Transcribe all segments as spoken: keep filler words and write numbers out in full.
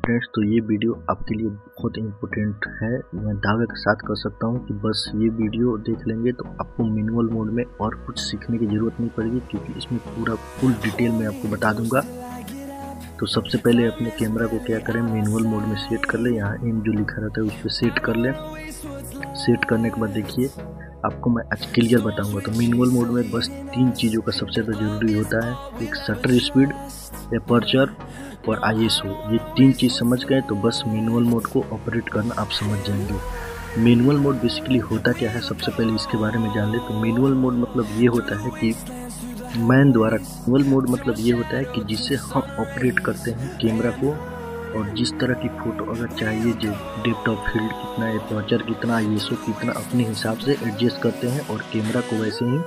Friends, तो ये video आपके लिए बहुत इम्पोर्टेंट है। मैं दावे के साथ कर सकता हूँ कि बस ये वीडियो देख लेंगे तो आपको मैनुअल मोड में और कुछ सीखने की ज़रूरत नहीं पड़ेगी, क्योंकि इसमें पूरा फुल डिटेल में आपको बता दूंगा। तो सबसे पहले अपने कैमरा को क्या करें, मैनुअल मोड में सेट कर ले। यहाँ एम जो लिखा रहता है उस पर सेट कर ले। सेट करने के बाद देखिए आपको मैं आज क्लियर बताऊंगा। तो मैनुअल मोड में बस तीन चीज़ों का सबसे ज़्यादा जरूरी होता है, एक शटर स्पीड, एपर्चर और आई एस ओ। ये तीन चीज़ समझ गए तो बस मैनुअल मोड को ऑपरेट करना आप समझ जाएंगे। मैनुअल मोड बेसिकली होता क्या है, सबसे पहले इसके बारे में जान ले। तो मैनुअल मोड मतलब ये होता है कि मैन द्वारा, मैनुअल मोड मतलब ये होता है कि जिससे हम ऑपरेट करते हैं कैमरा को, और जिस तरह की फ़ोटो अगर चाहिए, जो डेप्थ ऑफ फील्ड कितना, एपर्चर कितना, आई एस ओ कितना, अपने हिसाब से एडजस्ट करते हैं और कैमरा को वैसे ही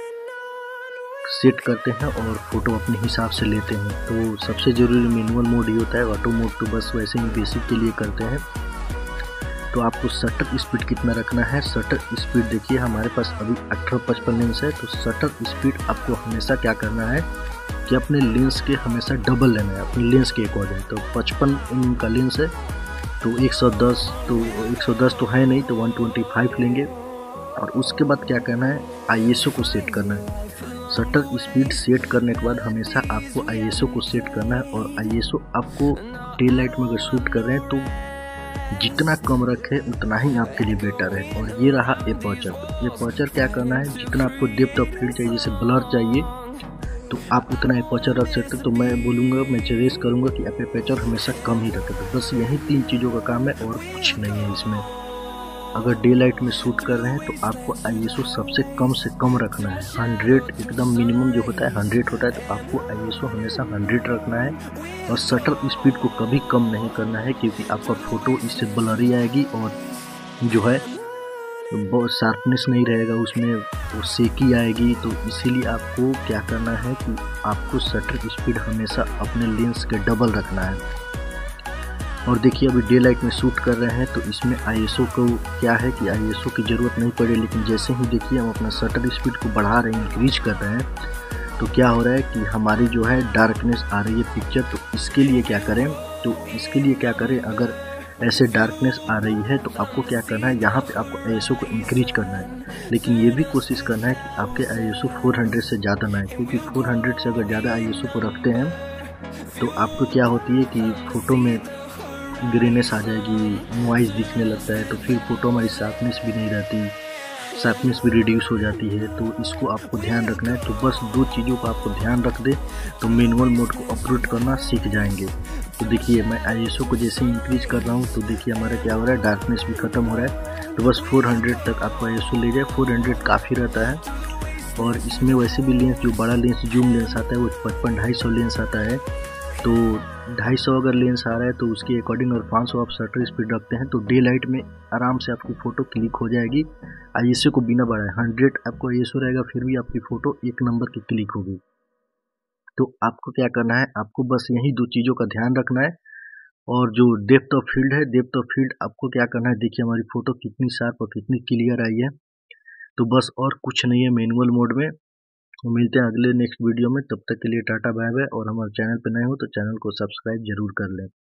सेट करते हैं और फोटो अपने हिसाब से लेते हैं। तो सबसे ज़रूरी मैनुअल मोड ही होता है। ऑटो मोड तो बस वैसे ही बेसिक के लिए करते हैं। तो आपको शटर स्पीड कितना रखना है, शटर स्पीड देखिए हमारे पास अभी अठारह पचपन लेंस है। तो शटर स्पीड आपको हमेशा क्या करना है कि अपने लेंस के हमेशा डबल लेना है, अपने लेंस के अकॉर्डिंग। तो पचपन एम का लेंस है तो एक सौ दस, तो एक सौ दस तो है नहीं, तो एक सौ पच्चीस लेंगे। और उसके बाद क्या करना है, आई एस ओ को सेट करना है। शटर स्पीड सेट करने के बाद हमेशा आपको आई एस ओ को सेट करना है। और आई एस ओ आपको डे लाइट में अगर शूट कर रहे हैं तो जितना कम रखें उतना ही आपके लिए बेटर है। और ये रहा एपर्चर। एपर्चर क्या करना है, जितना आपको डेप्थ ऑफ फील्ड चाहिए, जैसे ब्लर चाहिए तो आप उतना एपर्चर रख सकते हैं। तो मैं बोलूँगा, मैं सजेस्ट करूँगा कि आप एपर्चर हमेशा कम ही रखें। तो बस यही तीन चीज़ों का काम है और कुछ नहीं है इसमें। अगर डे लाइट में शूट कर रहे हैं तो आपको आई एस ओ सबसे कम से कम रखना है, हंड्रेड एकदम मिनिमम जो होता है हंड्रेड होता है। तो आपको आई एस ओ हमेशा हंड्रेड रखना है और शटर स्पीड को कभी कम नहीं करना है, क्योंकि आपका फ़ोटो इससे ब्लरी आएगी और जो है बहुत शार्पनेस नहीं रहेगा उसमें, वो सेकी आएगी। तो इसीलिए आपको क्या करना है कि आपको शटर स्पीड हमेशा अपने लेंस के डबल रखना है। और देखिए अभी डे लाइट में शूट कर रहे हैं तो इसमें आई एस ओ को क्या है कि आई एस ओ की ज़रूरत नहीं पड़े, लेकिन जैसे ही देखिए हम अपना शटर स्पीड को बढ़ा रहे हैं, इंक्रीज कर रहे हैं, तो क्या हो रहा है कि हमारी जो है डार्कनेस आ रही है पिक्चर। तो इसके लिए क्या करें, तो इसके लिए क्या करें, अगर ऐसे डार्कनेस आ रही है तो आपको क्या करना है, यहाँ पे आपको आई एस ओ को इंक्रीज करना है। लेकिन ये भी कोशिश करना है कि आपके आई एस ओ चार सौ से ज़्यादा ना है, क्योंकि चार सौ से अगर ज़्यादा आई एस ओ को रखते हैं तो आपको क्या होती है कि फ़ोटो में ग्रेनेस आ जाएगी, नॉइज़ दिखने लगता है, तो फिर फोटो हमारी शार्पनेस भी नहीं रहती, शार्पनेस भी रिड्यूस हो जाती है। तो इसको आपको ध्यान रखना है। तो बस दो चीज़ों का आपको ध्यान रख दे तो मैनुअल मोड को ऑपरेट करना सीख जाएंगे। तो देखिए मैं आई एस ओ को जैसे इंक्रीज कर रहा हूँ तो देखिए हमारा क्या हो रहा है, डार्कनेस भी ख़त्म हो रहा है। तो बस चार सौ तक आपको आई एस ओ ले जाए, चार सौ काफ़ी रहता है। और इसमें वैसे भी लेंस, जो बड़ा लेंस जूम लेंस आता है वो पचपन ढाई सौ लेंस आता है। तो ढाई सौ अगर लेंस आ रहा है तो उसके अकॉर्डिंग और पाँच सौ आप शटर स्पीड रखते हैं तो डे लाइट में आराम से आपकी फ़ोटो क्लिक हो जाएगी। आई एस ओ को बिना बढ़ाए हंड्रेड आपको आई एस ओ रहेगा, फिर भी आपकी फ़ोटो एक नंबर की क्लिक होगी। तो आपको क्या करना है, आपको बस यही दो चीज़ों का ध्यान रखना है। और जो डेप्थ ऑफ फील्ड है, डेप्थ ऑफ फील्ड आपको क्या करना है, देखिए हमारी फ़ोटो कितनी शार्प और कितनी क्लियर आई है। तो बस और कुछ नहीं है मैनुअल मोड में। मिलते हैं अगले नेक्स्ट वीडियो में, तब तक के लिए टाटा बाय बाय। और हमारे चैनल पर नए हो तो चैनल को सब्सक्राइब जरूर कर लें।